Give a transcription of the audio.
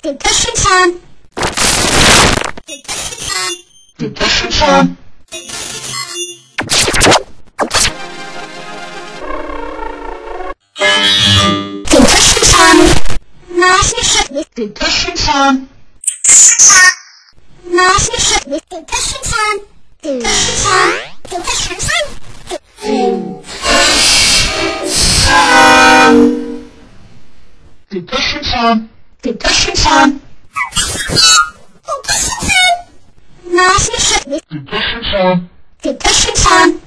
Concussion time. Concussion time. Concussion time. Nasty shit with concussion time. Nasty shit with concussion time. Concussion time. Concussion time. Concussion time. Concussion time. Concussion time. Nasty shit with concussion time. Concussion time.